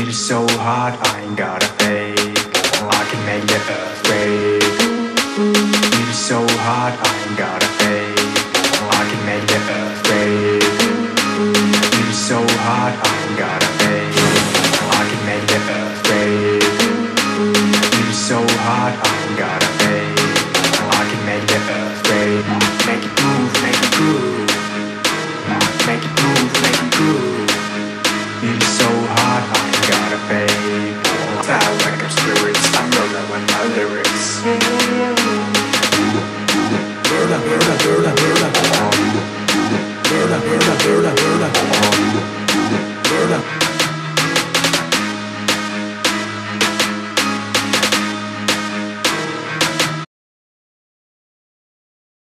It is so hot, I ain't got a fake. I can make the earth break. It is so hot, I ain't got a fake. I can make the earth break. It is so hot, I ain't got a fake. I can make the earth break. It is so hot, I ain't got a fake. I can make the earth break. Make it move, make it groove. Make it move, make it groove. It is so hot, I ain't got a fake. Fly like I'm spirits, I'm rolling with my lyrics.